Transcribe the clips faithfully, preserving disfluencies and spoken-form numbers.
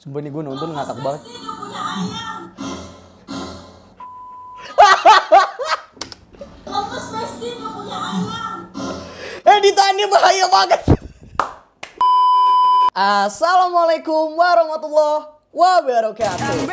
Sumpah nih gue nonton ngakak banget. Editannya bahaya banget. Assalamualaikum warahmatullahi wabarakatuh.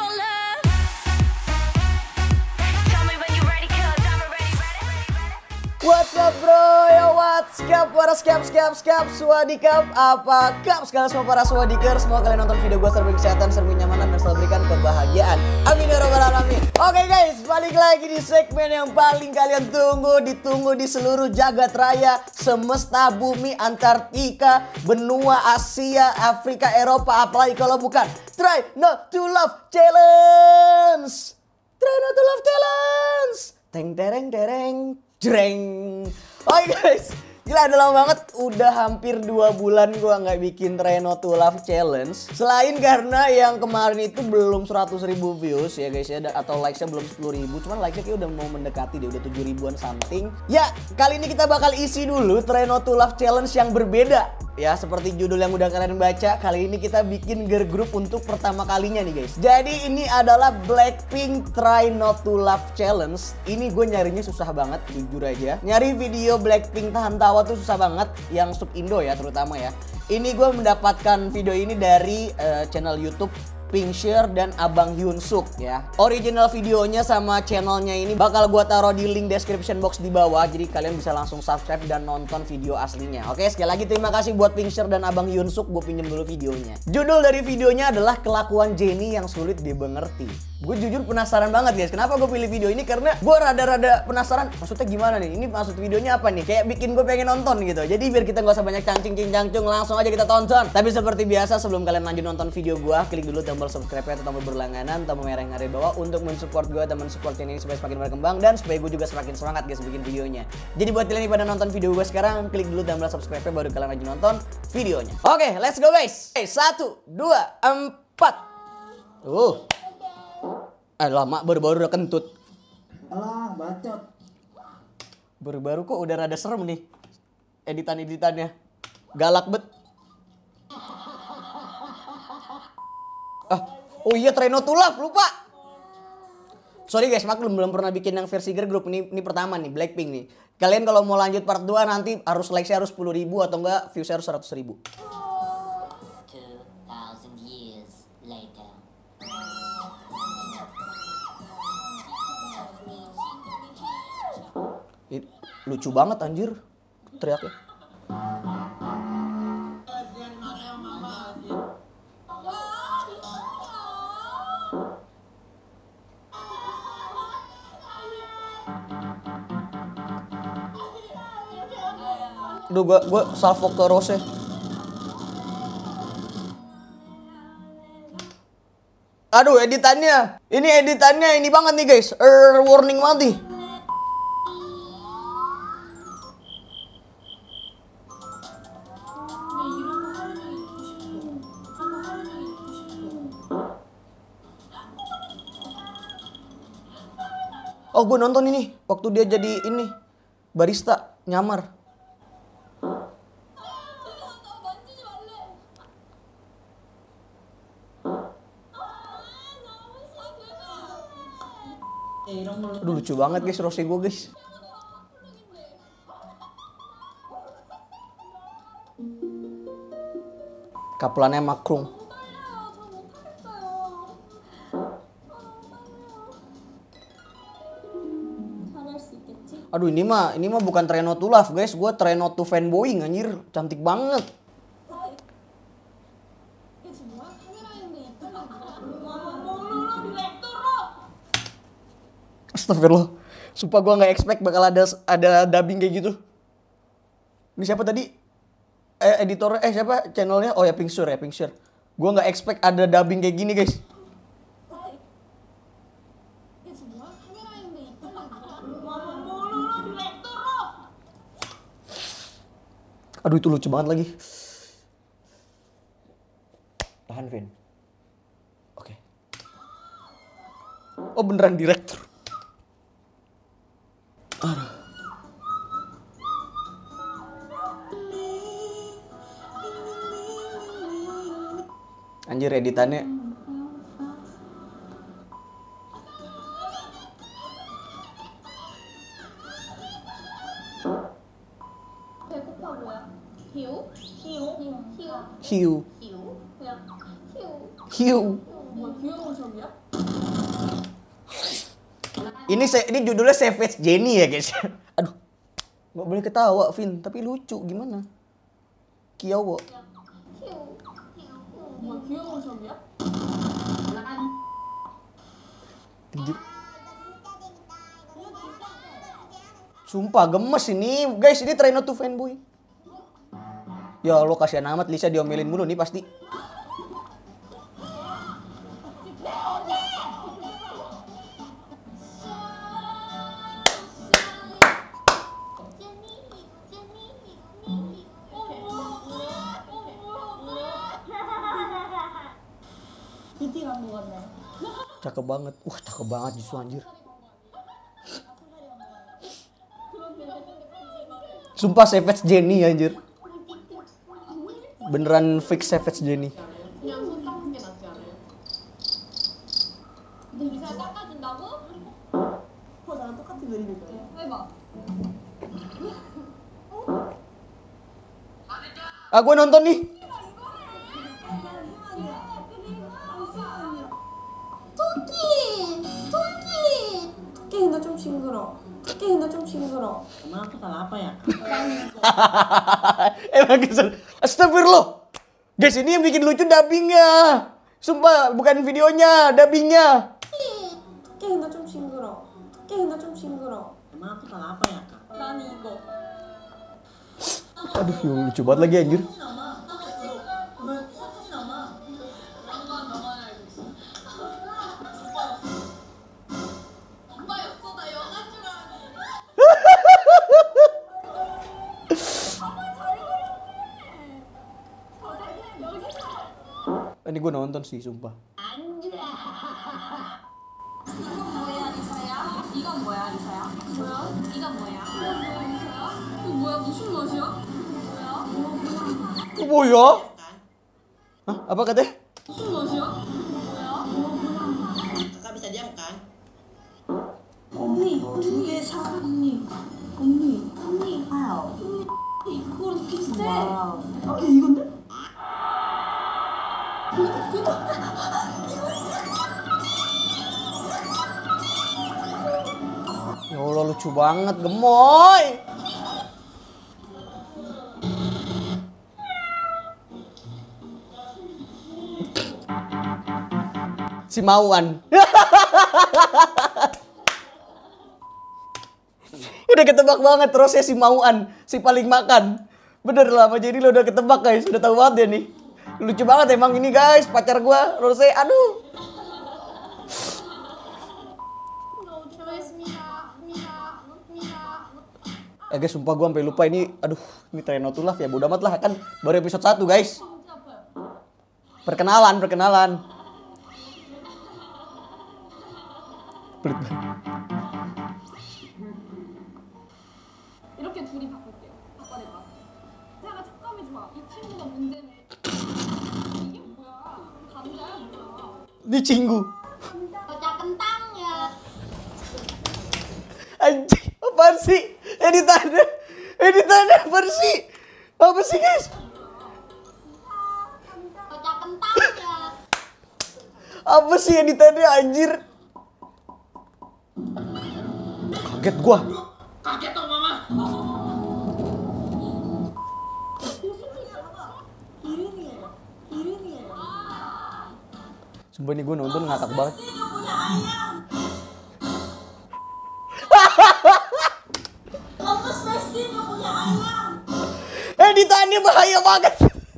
What's up bro, ya what's up, para skap skap skap, swadikap, apa kap sekalian semua para swadiker. Semua kalian nonton video gue serba kesehatan, serba kenyamanan, dan selalu berikan kebahagiaan. Amin ya robbal alamin. Oke guys, balik lagi di segmen yang paling kalian tunggu, ditunggu di seluruh jagat raya, semesta bumi, Antartika, benua Asia, Afrika, Eropa, apalagi kalau bukan Try Not To Love Challenge. Try Not To Love Challenge. Teng tereng tereng. Jreng. Oke guys, gila udah lama banget, udah hampir dua bulan gua nggak bikin Try Not To Love Challenge. Selain karena yang kemarin itu belum seratus ribu views ya guys ya, atau likesnya belum sepuluh ribu, cuman likesnya kayak udah mau mendekati deh, udah tujuh ribuan something. Ya, kali ini kita bakal isi dulu Try Not To Love Challenge yang berbeda. Ya, seperti judul yang udah kalian baca, kali ini kita bikin girl group untuk pertama kalinya nih guys. Jadi ini adalah Blackpink Try Not To Love Challenge. Ini gue nyarinya susah banget, jujur aja. Nyari video Blackpink tahan tawa tuh susah banget, yang sub Indo ya terutama ya. Ini gue mendapatkan video ini dari uh, channel YouTube Pinkshare dan Abang Hyunsuk ya. Original videonya sama channelnya ini bakal gua taruh di link description box di bawah. Jadi kalian bisa langsung subscribe dan nonton video aslinya. Oke, sekali lagi terima kasih buat Pinkshare dan Abang Hyunsuk. Gue pinjem dulu videonya. Judul dari videonya adalah Kelakuan Jennie yang Sulit Dimengerti. Gue jujur penasaran banget guys. Kenapa gue pilih video ini? Karena gue rada-rada penasaran. Maksudnya gimana nih? Ini maksud videonya apa nih? Kayak bikin gue pengen nonton gitu. Jadi biar kita gak usah banyak cangcing-cingcang-cung, langsung aja kita tonton. Tapi seperti biasa, sebelum kalian lanjut nonton video gue, klik dulu tombol subscribe atau tombol berlangganan, tombol merah yang ada di bawah untuk mensupport gue dan mensupport channel ini supaya semakin berkembang dan supaya gue juga semakin semangat guys bikin videonya. Jadi buat kalian yang pada nonton video gue sekarang, klik dulu tombol subscribe baru kalian lanjut nonton videonya. Oke, let's go guys. Oke, satu, dua, empat. Uh. Ah, lama baru-baru udah kentut. Alah, bacot. Baru-baru kok udah rada serem nih editan-editannya. Galak bet. Ah, oh iya Try Not To Love, lupa. Sorry guys, maklum belum pernah bikin yang versi girl group. Ini, ini pertama nih, Blackpink nih. Kalian kalau mau lanjut part dua nanti harus likes-nya harus sepuluh ribu atau enggak views-nya harus seratus ribu. two thousand years later. It, lucu banget anjir teriaknya. Aduh, gua gua salvo ke Rose. Aduh, editannya. Ini editannya ini banget nih guys. Er, warning banget nih. Oh, gue nonton ini waktu dia jadi ini barista nyamar. Aduh, lucu banget guys Rose gue guys. Kaplannya Macron. Aduh, ini mah ini mah bukan Try Not To Love guys, gue Try Not To Fanboying anjir, cantik banget. Astagfirullah, sumpah gue nggak expect bakal ada ada dubbing kayak gitu. Ini siapa tadi? Eh editor eh siapa channelnya? Oh ya Pinkshare ya Pinkshare. Gue nggak expect ada dubbing kayak gini guys. Aduh, itu lucu banget lagi. Tahan, Vin. Oke. Oh, beneran direktur. Aduh. anjir editannya. 배고파 뭐야? hiếu? hiếu? hiếu? Hiu. hiếu? 그냥 hiếu. Hiu. 뭐야 귀여운 척이야? Ini se- ini judulnya Savage Jenny ya guys. Aduh. Nggak boleh ketawa, Vin, tapi lucu gimana? Kiawo. hiếu. 뭐야 귀여운 척이야? Anjir. Sumpah gemes ini, guys, ini try not to fanboy. Ya Allah, kasihan amat Lisa diomelin mulu nih pasti. Cakep banget. Wah, cakep banget Jisoo anjir. Sumpah Savage Jenny anjir. Beneran fix Savage Jenny. 그냥 손 닦는 게 낫지 않아요? 근데 리사야 닦아준다고? 어 나랑 똑같은 그림일 거야. 해봐. Ah, gue nonton nih. 토끼! 토끼! 토끼 근데 좀 징그러. 토끼 근데 좀 징그러. Kenapa salah apa ya? Emang kesel. Astagfirullah. Guys, ini yang bikin lucu dubbingnya. Sumpah, bukan videonya, dubbingnya. 토끼 근데 좀 징그러. 토끼 근데 좀 징그러. Kenapa salah apa ya kak? 난 이거. Aduh, yang lucu banget lagi anjir. 엄마였어 나 영화 줄 알았는데. Ini gue nonton sih, sumpah. 이건 뭐야 리사야? 뭐야? 이건 뭐야? 이거 뭐야 무슨 맛이야? 뭐야? 뭐야? Hah? Apa katanya? 무슨 맛이야? 뭐야? Kakak bisa diam kan? 언니 두 개 사. 언니 언니 언니 아우 언니 그거랑 비슷해. 아 이건데? Ya Allah, lucu banget, gemoy. Si Mauan. Udah ketebak banget terusnya si Mauan, si paling makan. Bener lah, jadi lo udah ketebak guys, udah tahu banget ya nih. Lucu banget emang ini guys, pacar gua, Rose, aduh. Eh guys, sumpah gue sampai lupa ini, aduh, ini try not to laugh ya, bodo amat lah, kan baru episode satu guys. Perkenalan, perkenalan. Pelit banget. 이렇게 둘이 바꿀게요. 바꿔내봐. 제가 촉감이 좋아. 이 친구가 문제네. 이게 뭐야? 감자야 뭐야? Di cinggu. Kocak kentang ya. Anjing, apaan sih? Editannya, editannya apaan sih? Apa sih guys? Kocak kentang ya. Apa sih editannya anjir? Kaget gua. Kaget dong mama. 이름이에요. 이름이에요. Sumpah nih gue nonton ngakak banget. 엄마 스페이스가 뭐야 ayam. Editannya bahaya banget.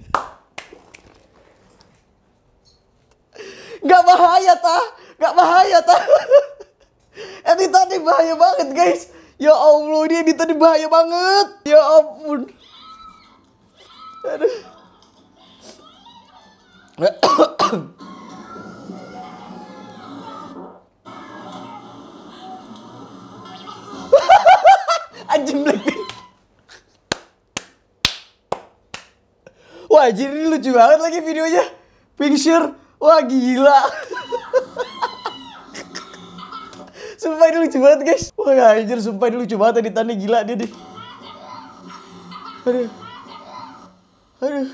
Gak bahaya tah, gak bahaya tah. Editannya bahaya banget guys. Ya Allah, ini editannya bahaya banget. Ya ampun. Aduh. Anjing Blackpink. Wah, anjir ini lucu banget lagi videonya. Pingsir. Wah gila. Sumpah ini lucu banget guys. Wah anjir sumpah ini lucu banget editannya gila dia deh. Aduh. Aduh.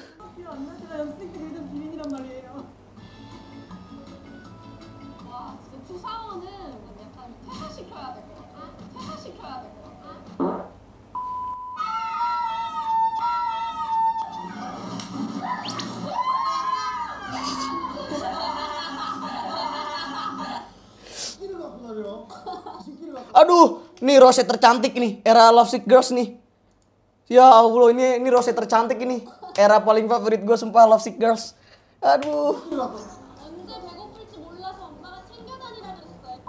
와 진짜 추상호는 약간 퇴사시켜야 될 것 같아. 퇴사시켜야 될 것 같아. Aduh, nih Rose tercantik nih, era Lovesick Girls nih. Ya Allah, ini ini Rose tercantik ini. Era paling favorit gue sumpah Lovesick Girls. Aduh. 언제 배고플지 몰라서 엄마가 챙겨 다니라 그랬어요.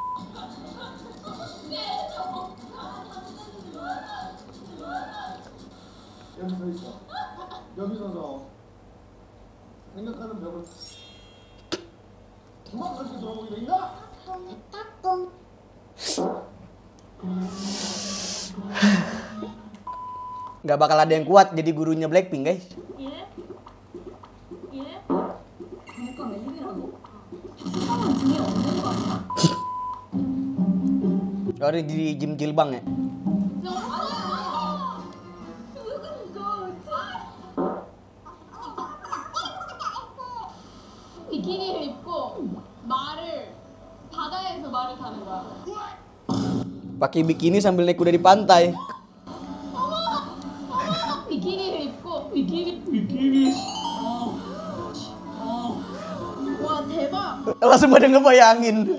여기서 있어. 여기서서 생각하는 벽을 도망가시게 돌아보게 돼 있나? Nggak bakal ada yang kuat jadi gurunya Blackpink guys. 예? 예? 그러니까 웬일이라고? 추상호 등에 없는 거 아니야? Oh, ini di gym Jilbang ya. 비키니를 입고 말을 바다에서 말을 타는 거야. Pakai bikini sambil naik kuda di pantai. 비키니를 입고 비키니 비키니. 어. 어. 와 대박. Langsung pada ngebayangin.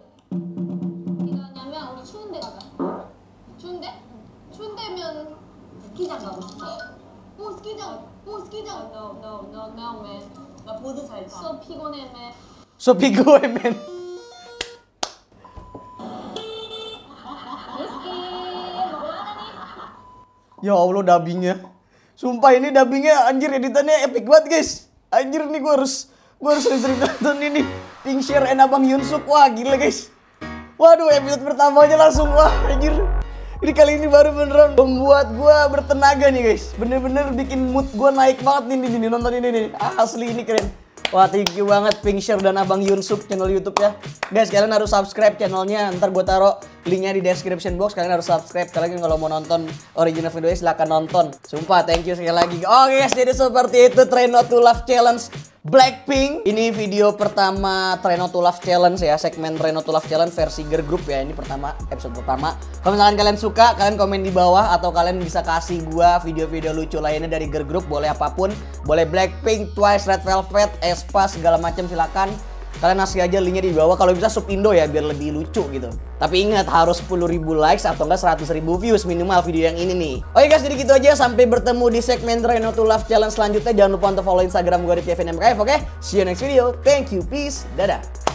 이거냐면 우리 추운데 가자. 추운데? 추운데면 스키장 가고 싶어. 오 스키장. 오 스키장. No no no no man. 나 보드 잘 타. 쏘 피곤해 man. Sopi gue men. Ya Allah dubbingnya. Sumpah ini dubbingnya anjir editannya epic banget guys. Anjir nih gue harus gue harus sering-sering nonton ini. Pingsir and Abang Yunsuk. Wah gila guys. Waduh episode pertamanya langsung wah anjir. Ini kali ini baru beneran membuat gue bertenaga nih guys. Bener-bener bikin mood gue naik banget nih, nih, nih nonton ini nih. Asli ini keren. Wah thank you banget Pingsir dan Abang Yunsuk channel YouTube ya. Guys kalian harus subscribe channelnya. Ntar gue taruh linknya di description box. Kalian harus subscribe. Kalian kalau mau nonton original videonya silahkan nonton. Sumpah thank you sekali lagi. Oke guys jadi seperti itu Try Not To Laugh Challenge Blackpink. Ini video pertama Try Not To Laugh Challenge ya. Segmen Try Not To Laugh Challenge versi girl group ya. Ini pertama episode pertama. Kalau misalkan kalian suka kalian komen di bawah. Atau kalian bisa kasih gua video-video lucu lainnya dari girl group. Boleh apapun. Boleh Blackpink, Twice, Red Velvet, aespa segala macam silakan. Kalian kasih aja linknya di bawah. Kalau bisa sub Indo ya biar lebih lucu gitu. Tapi ingat harus sepuluh ribu likes atau enggak seratus ribu views minimal video yang ini nih. Oke guys jadi gitu aja. Sampai bertemu di segmen Try Not To Laugh Challenge selanjutnya. Jangan lupa untuk follow Instagram gue di Kevin M K F. Oke see you next video. Thank you. Peace. Dadah.